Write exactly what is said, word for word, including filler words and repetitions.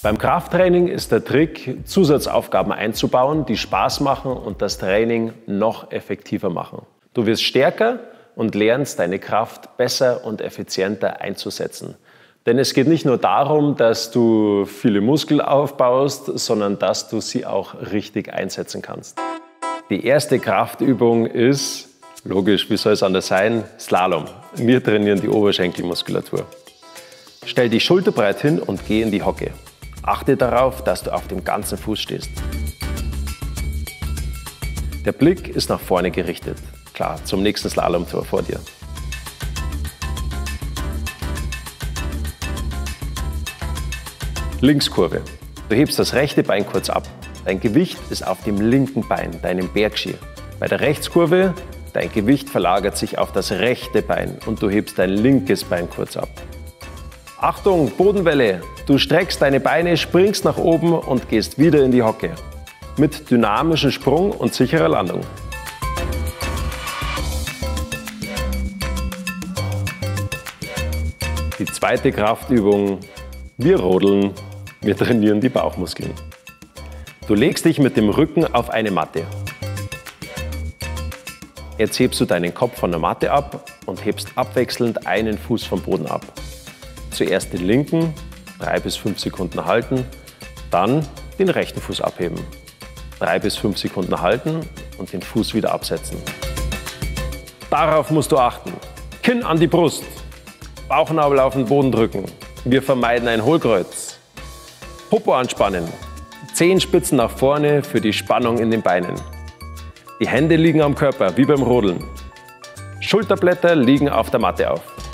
Beim Krafttraining ist der Trick, Zusatzaufgaben einzubauen, die Spaß machen und das Training noch effektiver machen. Du wirst stärker und lernst deine Kraft besser und effizienter einzusetzen. Denn es geht nicht nur darum, dass du viele Muskeln aufbaust, sondern dass du sie auch richtig einsetzen kannst. Die erste Kraftübung ist, logisch, wie soll es anders sein, Slalom. Wir trainieren die Oberschenkelmuskulatur. Stell dich schulterbreit hin und geh in die Hocke. Achte darauf, dass du auf dem ganzen Fuß stehst. Der Blick ist nach vorne gerichtet. Klar, zum nächsten Slalomtor vor dir. Linkskurve. Du hebst das rechte Bein kurz ab. Dein Gewicht ist auf dem linken Bein, deinem Bergski. Bei der Rechtskurve, dein Gewicht verlagert sich auf das rechte Bein und du hebst dein linkes Bein kurz ab. Achtung, Bodenwelle! Du streckst deine Beine, springst nach oben und gehst wieder in die Hocke. Mit dynamischem Sprung und sicherer Landung. Die zweite Kraftübung, wir rodeln, wir trainieren die Bauchmuskeln. Du legst dich mit dem Rücken auf eine Matte. Jetzt hebst du deinen Kopf von der Matte ab und hebst abwechselnd einen Fuß vom Boden ab. Zuerst den linken, drei bis fünf Sekunden halten, dann den rechten Fuß abheben. Drei bis fünf Sekunden halten und den Fuß wieder absetzen. Darauf musst du achten. Kinn an die Brust, Bauchnabel auf den Boden drücken. Wir vermeiden ein Hohlkreuz. Popo anspannen, Zehenspitzen nach vorne für die Spannung in den Beinen. Die Hände liegen am Körper, wie beim Rodeln. Schulterblätter liegen auf der Matte auf.